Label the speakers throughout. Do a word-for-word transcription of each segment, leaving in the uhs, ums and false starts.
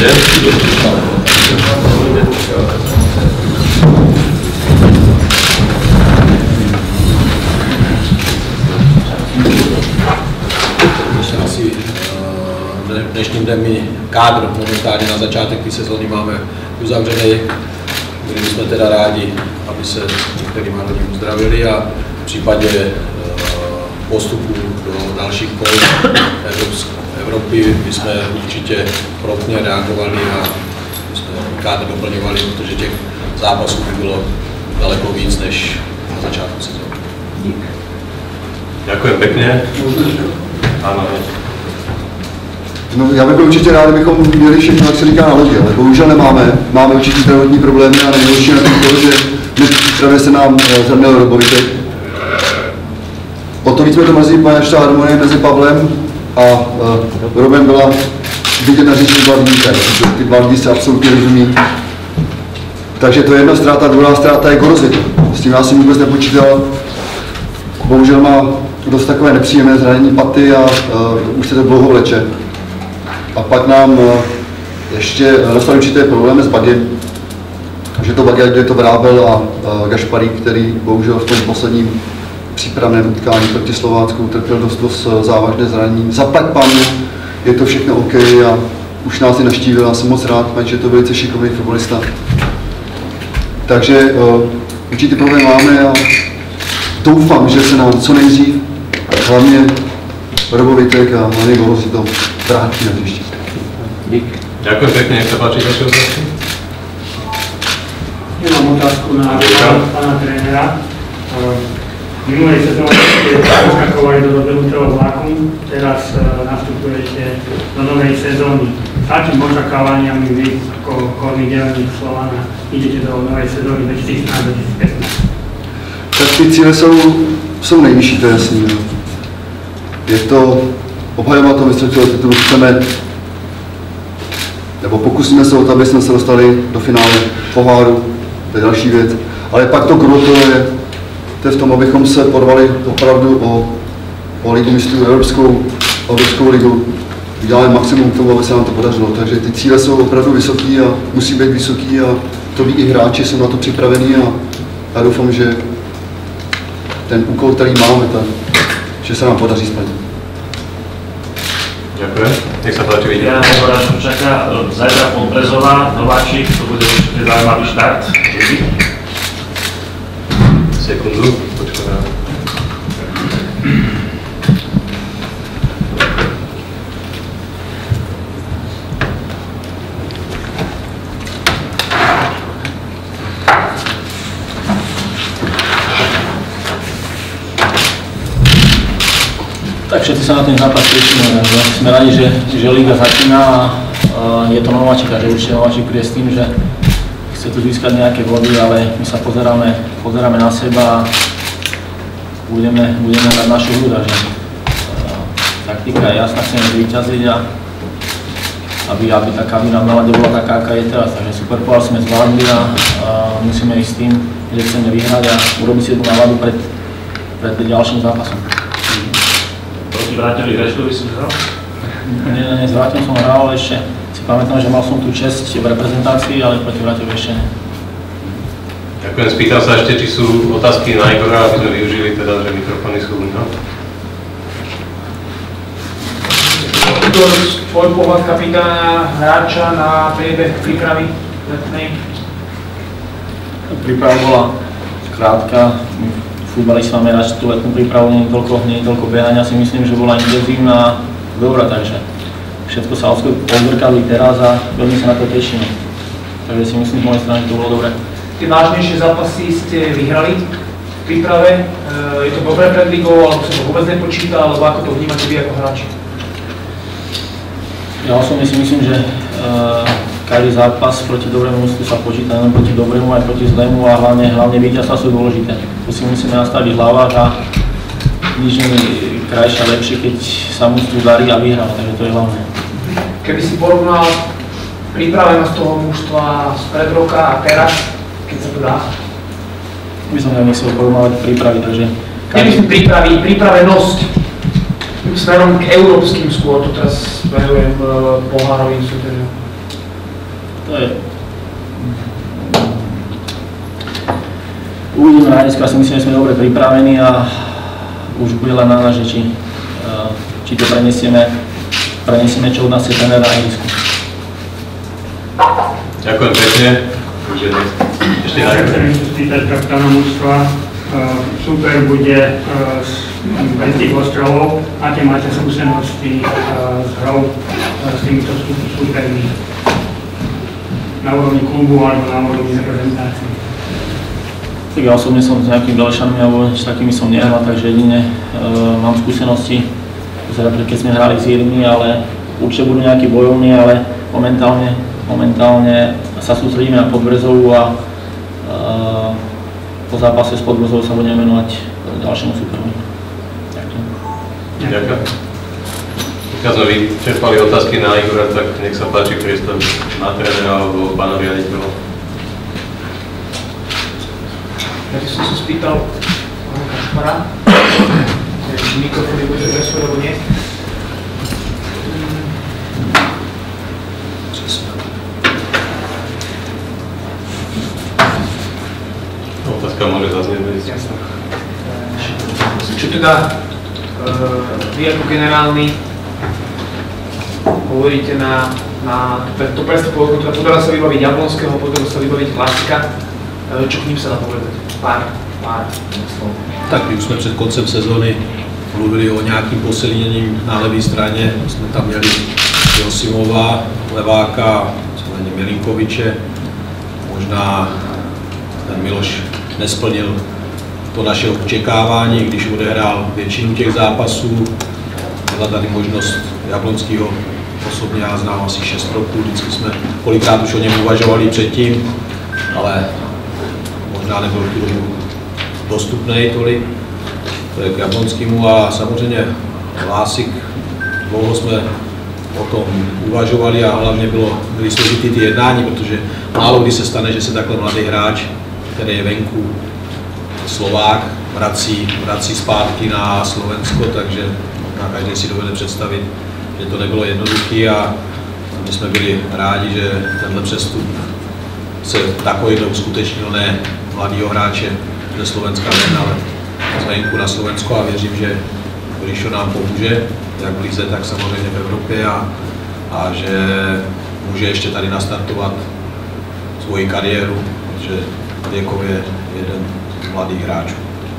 Speaker 1: deň.
Speaker 2: Asi dnešným dnem my kádr momentálne na začiatek tej sezóny máme uzavřenej. Byli by sme teda rádi, aby sa niektorí mladí uzdravili a v prípade postupu do dalších kol Európy by sme určite promptne reagovali a by sme kádr doplňovali, pretože těch zápasů by bylo daleko víc než na začiatku sezóny.
Speaker 1: Ďakujem pekne. Áno.
Speaker 3: No, já bych byl určitě rád, kdybychom měli všechno, jak se říká, na lodi, ale bohužel nemáme. Máme určitě zdravotní problémy a nejhorší na tom to, že dnes v přípravě se nám zranil Robovitek. O to víc jsme to mrzí, pane, ta harmonie mezi Pavlem a uh, Robem byla vidět na říči dva lidi, ty dva lidi se absolutně rozumí. Takže to je jedna ztráta, druhá ztráta je Gorozit. S tím já jsem vůbec nepočítal. Bohužel má dost takové nepříjemné zranění paty a uh, už se to dlouho vleče. A pak nám uh, ještě dostali určité problémy s bagem, že to bagel, kde to Vrábel a uh, Gašparík, který bohužel v tom posledním přípravném utkání proti Slovácku utrpěl dost, dost závažné zranění. Zaplať pánu, je to všechno OK a už nás i navštívil, já jsem moc rád, že je to velice šikovný fotbalista. Takže uh, určitý problém máme a doufám, že se nám co nejdřív, hlavně Robovitek a hlavně Golo si to vrátí na příště.
Speaker 1: Dík. Ďakujem pekne, nech sa páči ďalšie otázky.
Speaker 4: Ja mám otázku na pána trénera. Minulej sezóne ste poskakovali do dobehnutého vláku, teraz nastupujete do novej sezóny. S akým očakávaniami vy ako korný dělník Slovana idete do novej sezóny dvetisíc štrnásť dvetisíc pätnásť?
Speaker 3: Tak ty cíle jsou, jsou nejvyšší, to je jasný. Je to obhajovat to mistrovství titulu, chceme, nebo pokusíme se o to, aby jsme se dostali do finále poháru, to je další věc. Ale pak to gro, to je, to je v tom, abychom se porvali opravdu o, o ligu mistrů, Evropskou, Evropskou ligu. Uděláme maximum k tomu, aby se nám to podařilo. Takže ty cíle jsou opravdu vysoký a musí být vysoký a to ví i hráči, jsou na to připravení a já doufám, že ten úkol, který máme, tak, že se nám podaří splnit.
Speaker 1: Ďakujem. Nech sa páči, vidieť.
Speaker 5: Ja Boráš čaká zajtra Podbrezová, Nováčik, to bude určite zaujímavý štart.
Speaker 1: Sekundu, počkaj.
Speaker 6: Tak všetci sa na ten zápas tešíme. Sme radi, že, že liga začína a je to Nováčik a že určite Nováčik príde s tým, že chce tu získať nejaké body, ale my sa pozeráme, pozeráme na seba a budeme, budeme hrať našu hru, takže taktika je jasná, chceme vyťaziť a aby, aby tá kabína v nálade bola taká, aká je teraz. Takže super pohár sme zvládli a, a musíme ísť s tým, že chceme vyhrať a urobiť si tú náladu pred, pred ďalším zápasom.
Speaker 5: Proti Vráťovi Greškovi si hral?
Speaker 6: Nie, nie, s Vráťom som hral, ale ešte si pamätám, že mal som tú česť v reprezentácii, ale proti Vráťovi ešte nie.
Speaker 1: Ďakujem, spýtam sa ešte, či sú otázky na Igora, aby sme využili teda, že mikrofóny sú no?
Speaker 7: Igor, tvoj pohľad kapitána hráča na priebeh prípravy letnej?
Speaker 6: Príprava bola krátka. Futbalista máme rád tú letnú prípravu, nie je toľko, nie je toľko behania, si myslím, že bola intenzívna a dobrá, takže všetko sa odzrkadlí teraz a veľmi sa na to tešíme. Takže si myslím, z mojej strany to bolo dobré.
Speaker 7: Tie vážnejšie zápasy ste vyhrali v príprave. Je to dobré pred ligou, alebo sa to vôbec nepočíta, alebo ako to vnímate vy ako hráči?
Speaker 6: Ja osobne si myslím, že uh, každý zápas proti dobrému mužstvu sa počíta, len proti dobrému aj proti zlému a hlavne, hlavne víťazstvá sú dôležité. Tu si musíme nastaviť hlava a nič nie je krajšie a lepšie, keď sa mužstvu darí a vyhrá, takže to je hlavné.
Speaker 7: Keby si porovnal pripravenosť toho mužstva spred roka a teraz, keď sa to dá?
Speaker 6: My som nemyslel porovnávať prípravy, takže...
Speaker 7: Nemyslím prípravy, pripravenosť smerom k európskym skôr, to teraz smerujem pohárovým súťažom.
Speaker 6: To je... Uvidíme na dneska, si myslím, že sme dobre pripravení a už bude len na nás, že či, či to prenesieme, prenesieme čo od nás je tréner na ihrisku.
Speaker 1: Ďakujem pekne. Ešte na
Speaker 4: Chcem sa spýtať kapitána mužstva. Super bude z Britských ostrovov. Aké máte skúsenosti s hrou s týmito supermi na úrovni klubu alebo na úrovni reprezentácie?
Speaker 6: Tak ja osobne som s nejakými Belešanmi alebo s takými som nehral, takže jedine uh, mám skúsenosti, keď sme hrali s Írmi, ale určite budú nejakí bojovní, ale momentálne, momentálne sa sústredíme na Podbrezovú a uh, po zápase s Podbrezovou sa budeme venovať ďalšiemu superovi. Ďakujem.
Speaker 1: Ďakujem. Keď sme vyčerpali otázky na Igora, tak nech sa páči priestor na trénera alebo pána riaditeľa.
Speaker 7: Ja som sa spýtal pána Kašpara, či mikrofóny bude presúť, alebo nie.
Speaker 1: Otázka môže zaznieť.
Speaker 7: Jasné. Čo teda vy ako generálny hovoríte na, na to prestupovú, teda podará sa vybaviť Jablonského, podará sa vybaviť Hlasika, čo k ním sa dá povedať? Pár, pár slov.
Speaker 2: Tak my už jsme před koncem sezóny mluvili o nějakým posilněním na levé straně. Jsme tam měli Josimova, leváka, Milinkoviče. Možná ten Miloš nesplnil to naše očekávání, když odehrál většinu těch zápasů. Byla tady možnost Jablonského, osobně já znám asi šest roků, vždycky jsme kolikrát už o něm uvažovali předtím, ale možná nebyl v tu dobu dostupný tolik, to je k Jablonskému a samozřejmě Hlásik, dlouho jsme o tom uvažovali a hlavně bylo, byly složitý ty jednání, protože málo kdy se stane, že se takhle mladý hráč, který je venku, Slovák, vrací, vrací zpátky na Slovensko, takže možná každý si dovede představit, že to nebylo jednoduché a my jsme byli rádi, že tenhle přestup se takovýhle uskutečnil, ne mladýho hráče ze Slovenska ven, ale z venku na Slovensko a věřím, že Ríšo nám pomůže, jak v lize, tak samozřejmě v Evropě a, a že může ještě tady nastartovat svoji kariéru, protože věkově je jeden z mladých hráčů.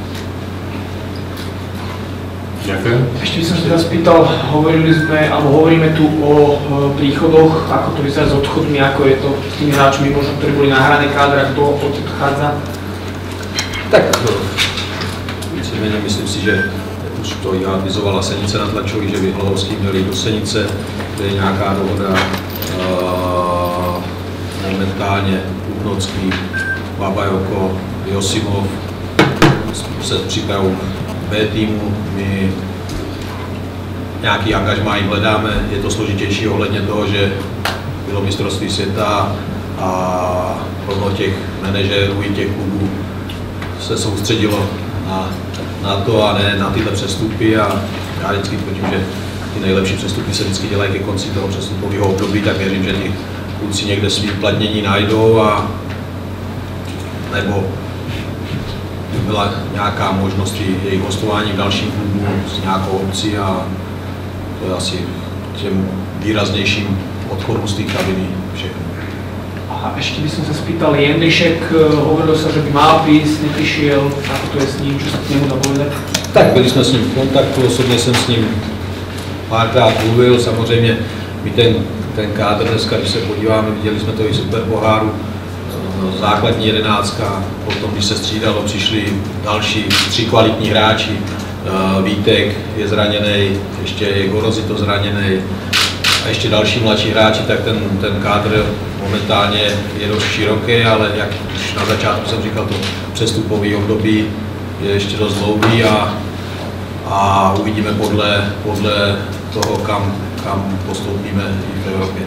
Speaker 1: Ďakujem.
Speaker 7: Ešte by som sa teda spýtal, hovorili sme, alebo hovoríme tu o príchodoch, ako to vyzerá s odchodmi, ako je to s tými hráčmi, možno, ktorí boli nahrané kádra, kto odchádza?
Speaker 2: Tak víceméně myslím si, že už to i avizovala Senice na Tlačovi, že by Hladovský měli do Senice, kde je nějaká dohoda. Uh, momentálně Uhnocký, Babajoko, Josimov se připravují B týmu, my nějaký angažmá jim hledáme, je to složitější ohledně toho, že bylo mistrovství světa a plno těch manažerů i těch klubů se soustředilo na, na to a ne na tyhle přestupy a já vždycky tvrdím, že ty nejlepší přestupy se vždycky dělají ke konci toho přestupového období, tak věřím, že ty kluci někde svý uplatnění najdou a nebo byla nějaká možnost jejich hostování v dalším klubu s nějakou opcí a to je asi těm výraznějším odchodům z té kabiny všechno.
Speaker 7: A ešte by som sa spýtal, Jendrišek, hovorilo sa, že by mal prísť, neprišiel, ako to je s ním, čo sa k nemu dá povedať?
Speaker 2: Tak byli jsme s ním v kontaktu, osobně jsem s ním párkrát mluvil, samozřejmě my ten, ten kádr dneska, když se podíváme, viděli jsme to i super poháru, základní jedenáctka, potom když se střídalo, přišli další tři kvalitní hráči, Vítek je zraněný, ještě je Gorozito zraněný a ještě další mladší hráči, tak ten, ten kádr momentálně je dost široký, ale jak už na začátku jsem říkal, to přestupový období je ještě dost dlouhý a, a uvidíme podle, podle toho, kam, kam postoupíme i v Evropě.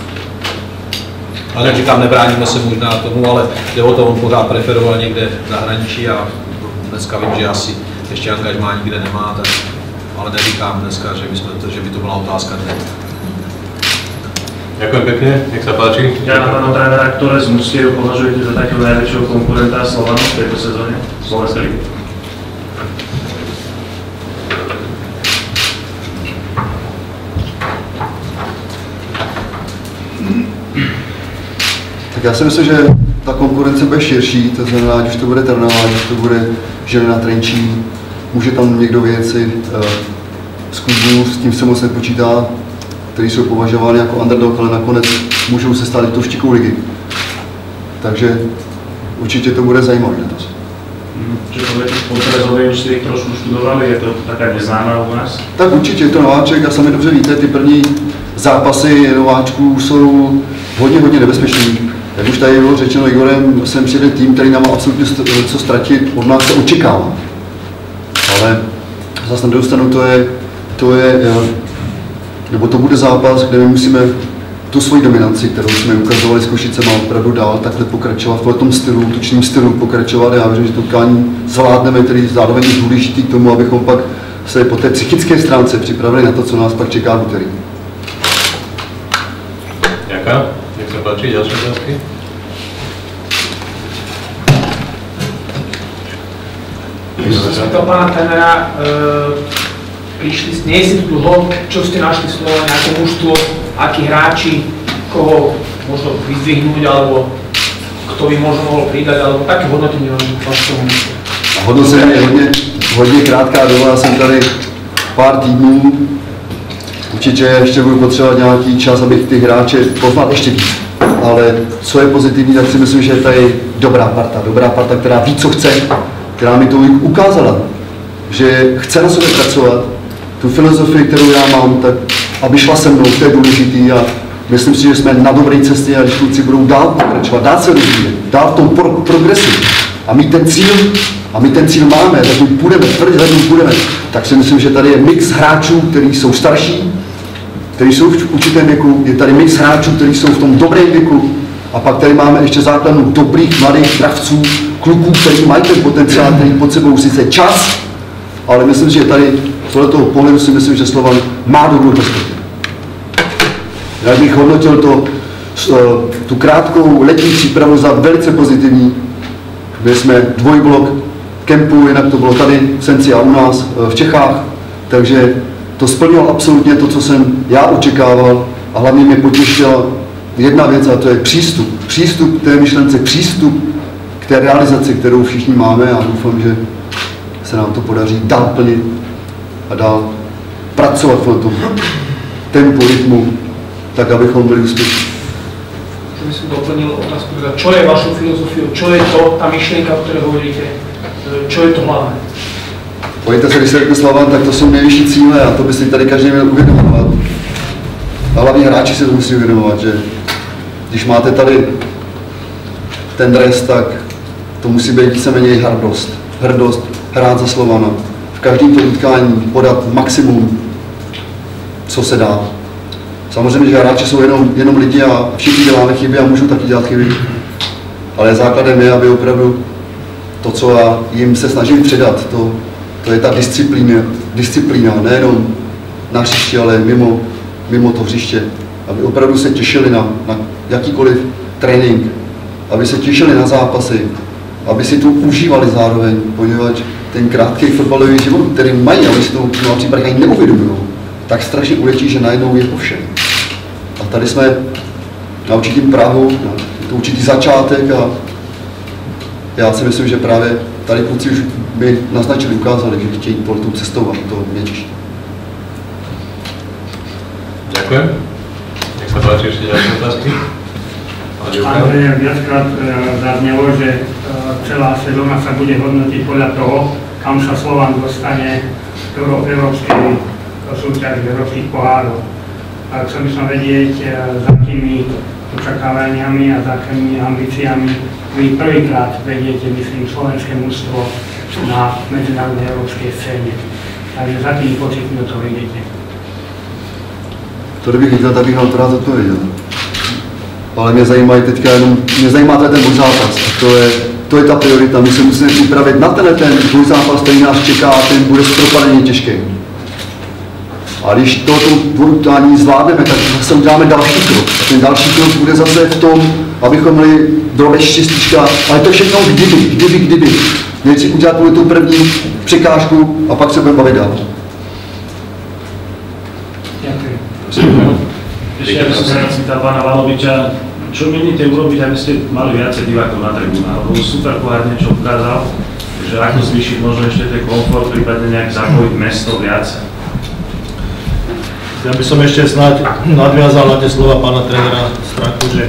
Speaker 2: Ale říkám, nebráníme se možná tomu, ale jde o to, on pořád preferoval někde v zahraničí a dneska vím, že asi ještě angažmá nikde nemá, tak, ale neříkám dneska, že by, jsme to, že by to byla otázka dne.
Speaker 1: Ďakujem pekne, nech sa páči.
Speaker 5: Ja na pána trénera, ktoré z mužstiev považujete za takého najväčšieho konkurenta Slovanu v tejto sezóne Slovenskej ligy?
Speaker 3: Tak já si myslím, že ta konkurence bude širší, to znamená, ať už to bude Trnava, ať už to bude Žilina, Trenčín, může tam někdo věci z klubů, s tím se moc nepočítá, který jsou považovány jako underdog, ale nakonec můžou se stát i tou štikou ligy. Takže určitě to bude zajímavé letos.
Speaker 5: Čiže poviete, Podbrezovej už ste ich trošku študovali, je to taká neznámá u nás?
Speaker 3: Tak určitě je to nováček a sami dobře víte, ty první zápasy nováčků jsou hodně, hodně nebezpečný. Jak už tady bylo řečeno Igorem, jsem přijde tým, který nám má absolutně co ztratit, od nás se očekává. Ale zase na druhou stranu to je, to je, nebo to bude zápas, kde my musíme tu svoji dominanci, kterou jsme ukazovali s Košicema, opravdu dál takhle pokračovat v tom stylu, útočným stylu pokračovat. Já věřím, že to utkání zvládneme, který zároveň je důležitý k tomu, abychom pak se po té psychické stránce připravili na to, co nás pak čeká v úterý.
Speaker 1: Ďakujem. Nech sa páči, ďalšie otázky.
Speaker 7: Když som sa pýtal pána trénera, e, prišli, nie si tu dlho, čo ste našli slovo, nejaké mužstvo, akí hráči, koho možno vyzdvihnúť, alebo kto by možno mohol pridať, alebo také hodnotenie vašeho mužstva.
Speaker 3: Hodnocení je hodně, hodně krátká doba, já jsem tady pár týdnů. Určitě ještě budu potřebovat nějaký čas, abych ty hráče poznal ještě víc. Ale co je pozitivní, tak si myslím, že je tady dobrá parta. Dobrá parta, která ví, co chce, která mi to ukázala, že chce na sobě pracovat. Tu filozofii, kterou já mám, tak aby šla se mnou, to je důležitý a myslím si, že jsme na dobré cestě a když kluci budou dál pokračovat, dál se rozvíjet, dál v tom pro progresu a mít ten cíl, a my ten cíl máme, tak my půjdeme, tvrdě za ním půjdeme, tak si myslím, že tady je mix hráčů, kteří jsou starší, kteří jsou v určitém věku, je tady mix hráčů, kteří jsou v tom dobrém věku a pak tady máme ještě základnu dobrých mladých dravců, kluků, kteří mají ten potenciál, který pod sebou sice čas, ale myslím, že tady z tohoto pohledu si myslím, že Slovan má dobrou perspektivu. Já bych hodnotil to, tu krátkou letní přípravu za velice pozitivní. Byli jsme dvojblok kempu, jinak to bylo tady v Senci a u nás v Čechách, takže to splnilo absolutně to, co jsem já očekával a hlavně mě potěšila jedna věc a to je přístup. Přístup k té myšlence, přístup k té realizaci, kterou všichni máme a doufám, že se nám to podaří dál plnit a dál pracovat v tom tempu, rytmu, tak abychom byli úspěšní.
Speaker 7: Čo by som doplnil otázku, teda, čo je vašou filozofiou, čo je to, tá myšlienka, o ktorej hovoríte, čo je to hlavné?
Speaker 3: Pojďte se, když se řekne Slovan, tak to jsou nejvyšší cíle a to by si tady každý měl uvědomovat. A hlavně hráči si to musí uvědomovat, že když máte tady ten dres, tak to musí být víceméně hrdost. Hrdost, hrát za Slovana. V každém tom utkání podat maximum, co se dá. Samozřejmě, že hráči jsou jenom, jenom lidi a všichni děláme chyby a můžou taky dělat chyby. Ale základem je, aby opravdu to, co já jim se snažím předat, to, to je ta disciplína, disciplína nejenom na hřiště, ale mimo, mimo to hřiště. Aby opravdu se těšili na, na jakýkoliv trénink, aby se těšili na zápasy, aby si to užívali zároveň, poněvadž ten krátký fotbalový život, který mají, ale si to v případech ani neuvědomují, tak strašně ulečí, že najednou je po všem. A tady jsme na určitým prahu, na to určitý začátek a já si myslím, že právě tady kluci už by naznačili, ukázali, že chtějí po tou cestou a to mě těší.
Speaker 1: Ďakujem. Nech sa páči ešte ďalšie otázky.
Speaker 4: Ale viackrát zaznelo, že celá sezóna sa bude hodnotiť podľa toho, kam sa Slovan dostane do európskej súťaže, európskych pohárov. A chcel by som vedieť, s akými očakávaniami a s akými ambíciami vy prvýkrát vediete, myslím, slovenské mužstvo na medzinárodnej európskej scéne. Takže s akými pocitmi do toho idete?
Speaker 3: To kdybych viděl, tak bych vám to rád odpověděl. Ale mě zajímají teďka jenom, mě zajímá tady ten dvojzápas. A to je, to je ta priorita. My se musíme připravit na tenhle ten dvojzápas, který nás čeká a ten bude zpropadeně těžký. A když toto dvoutkání zvládneme, tak zase uděláme další krok. A ten další krok bude zase v tom, abychom měli drobeš šestička, ale to všechno kdyby, kdyby, kdyby. Měli si udělat tu první překážku a pak se budeme bavit dál.
Speaker 5: Ešte aby som sa cítal pána Valoviča, čo mienite urobiť, aby ste mali viacej divákov na tribúnach? Lebo super pohár niečo ukázal, že ako zvýšiť možno ešte ten komfort, prípadne nejak zapojiť mesto viacej.
Speaker 2: Ja by som ešte snáď nadviazal na tie slova pána trénera Straku, že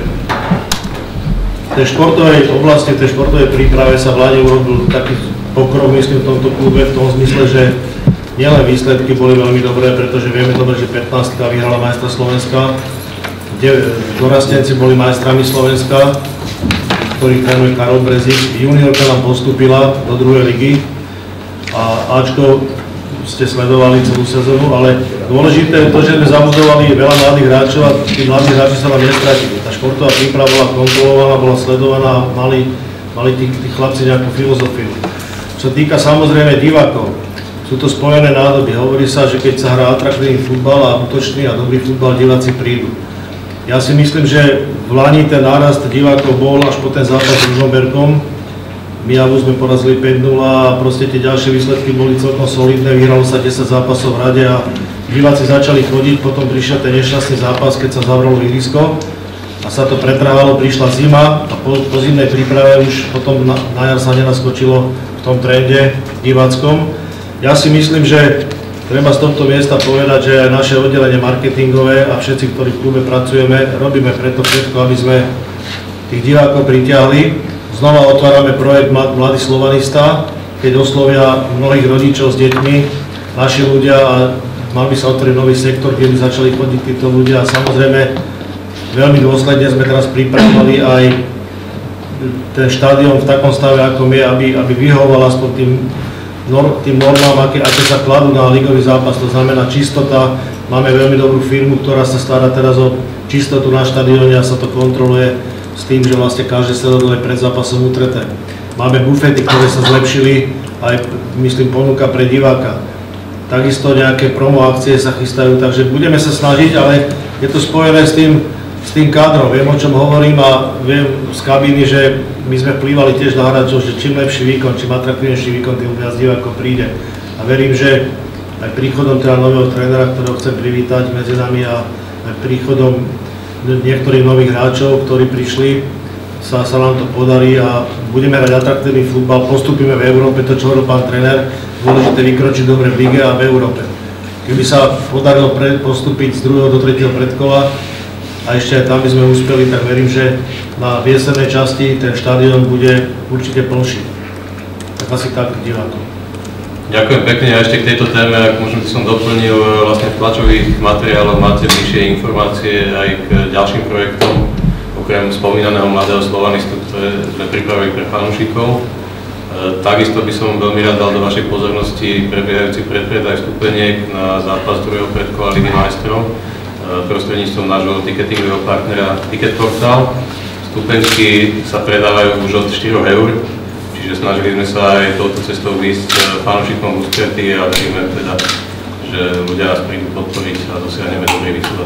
Speaker 2: v tej športovej oblasti, v tej športovej príprave sa vláde urobil taký pokrok, myslím, v tomto klube, v tom zmysle, že nielen výsledky boli veľmi dobré, pretože vieme dobre, že pätnástka vyhrala majstra Slovenska, kde dorastenci boli majstrami Slovenska, ktorých trénuje Karol Brezik. Juniorka nám postúpila do druhej ligy a Ačko ste sledovali celú sezónu, ale dôležité je to, že sme zabudovali veľa mladých hráčov a tí mladí hráči sa nám nestratili. Tá športová príprava bola kontrolovaná, bola sledovaná a mali, mali tí, tí chlapci nejakú filozofiu. Čo sa týka samozrejme divákov, sú to spojené nádoby. Hovorí sa, že keď sa hrá atraktívny futbal a útočný a dobrý futbal, diváci prídu. Ja si myslím, že v Lani ten nárast divákov bol až po ten zápas s Ružomberkom. Mijavu sme porazili päť nula a proste tie ďalšie výsledky boli celkom solidné. Vyhralo sa desať zápasov v rade a diváci začali chodiť. Potom prišiel ten nešťastný zápas, keď sa zavralo ihrisko a sa to pretrvalo, prišla zima a po, po zimnej príprave už potom na, na jar sa nenaskočilo v tom trende diváckom. Ja si myslím, že treba z tohto miesta povedať, že aj naše oddelenie marketingové a všetci, ktorí v klube pracujeme, robíme preto všetko, aby sme tých divákov pritiahli. Znova otvárame projekt Mladý Slovanista, keď oslovia mnohých rodičov s deťmi, naši ľudia a mal by sa otvoriť nový sektor, kde by začali chodiť títo ľudia. A samozrejme, veľmi dôsledne sme teraz pripravili aj ten štádion v takom stave, ako je, aby, aby vyhovoval aspoň tým tým normám, aké, aké sa kladú na ligový zápas, to znamená čistota. Máme veľmi dobrú firmu, ktorá sa stará teraz o čistotu na štadióne a sa to kontroluje s tým, že vlastne každé sedadlo je pred zápasom utreté. Máme bufety, ktoré sa zlepšili, aj myslím ponuka pre diváka. Takisto nejaké promo akcie sa chystajú, takže budeme sa snažiť, ale je to spojené s tým, s tým kádrom. Viem, o čom hovorím a viem z kabíny, že my sme vplývali tiež na hráčov, že čím lepší výkon, čím atraktívnejší výkon, tým viac divákov príde. A verím, že aj príchodom teda nového trénera, ktorého chcem privítať medzi nami a aj príchodom niektorých nových hráčov, ktorí prišli, sa, sa nám to podarí a budeme hrať atraktívny futbal, postupíme v Európe, to čo hovoril pán tréner, dôležité vykročiť dobre v lige a v Európe. Keby sa podarilo pre, postúpiť z druhého do tretieho predkola, a ešte aj tam by sme uspeli, tak verím, že na viesernej časti ten štadión bude určite plnší. Tak asi tak divákom.
Speaker 1: Ďakujem pekne a ešte k tejto téme, ak možno by som doplnil, vlastne v tlačových materiáloch máte bližšie informácie aj k ďalším projektom, okrem spomínaného Mladého Slovanistu, ktoré sme pripravili pre fanúšikov. Takisto by som veľmi rád dal do vašej pozornosti prebiehajúci predpredaj vstupeniek na zápas druhého predkola Ligy majstrov prostredníctvom nášho ticketingového partnera Ticketportal. Vstupenky sa predávajú už od štyroch eur, čiže snažili sme sa aj touto cestou výjsť fanúšikom v ústretí a veríme teda, že ľudia nás prídu podporiť a dosiahneme dobrý výsledok.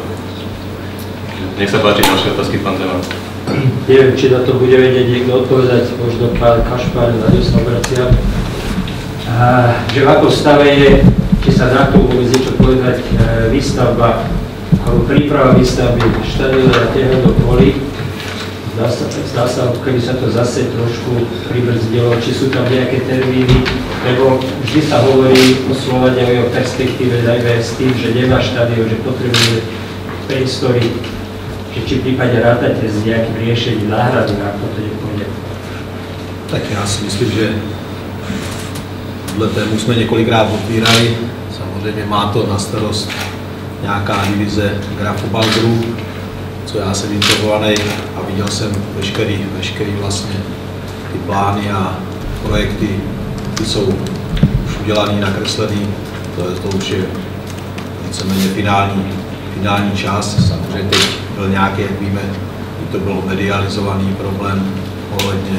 Speaker 1: Nech sa páči ďalšie otázky, pán Zeman.
Speaker 8: Neviem, či na to bude vedieť niekto odpovedať, možno pán Kašpar, na ňu sa obracia. Že v akom stave je, či sa dá tomu vôbec niečo povedať, výstavba alebo príprava výstavby štadióna na Tehelnom poli. Zdá sa, zdá sa, keby sa to zase trošku pribrzdilo, či sú tam nejaké termíny, lebo vždy sa hovorí o Slovane o jeho perspektíve, najmä s tým, že nemá štadión, že potrebuje priestory, že či v prípade rátate s nejakým riešením náhrady, ako to nepôjde.
Speaker 2: Tak já si myslím, že tuhle tému jsme několikrát otvírali. Samozřejmě má to na starost nějaká divize Grafobal Group, co já jsem informovaný a viděl jsem veškerý, veškerý vlastně ty plány a projekty, ty jsou už udělaný, nakreslený, to, to už je víceméně finální, finální část. Samozřejmě teď byl nějaký, jak víme, to byl medializovaný problém ohledně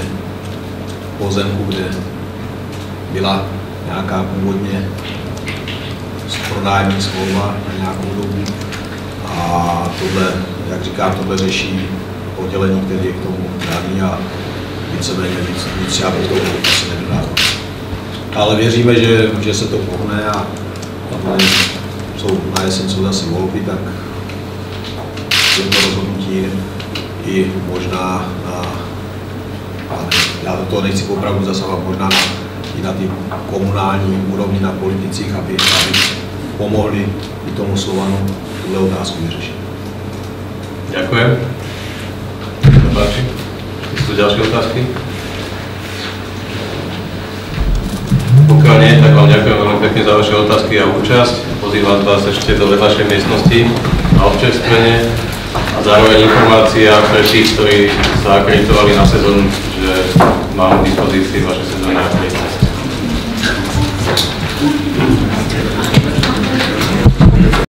Speaker 2: pozemku, kde byla nějaká původně pronájemních smlouvách na nějakou dobu. A tohle, jak říkám, tohle řeší oddělení, který je k tomu daný a víceméně nic, nic já bych tomu asi nedodával. Ale věříme, že, že se to pohne a, a jsou, na jesen jsou zase volby, tak to rozhodnutí i možná na, já do toho nechci opravdu zasahovat, možná na, i na ty komunální úrovni, na politicích, aby, aby pomohli i tomu Slovanu tuhle otázku vyřešit.
Speaker 1: Ďakujem. Páči. Sú ďalšie otázky? Pokiaľ nie, tak vám ďakujem veľmi pekne za vaše otázky a účasť. Pozývam vás ešte do vedľašej miestnosti na občerstvenie a zároveň informácia pre tých, ktorí sa akreditovali na sezónu, že mám k dispozícii vaše sezónne akreditace.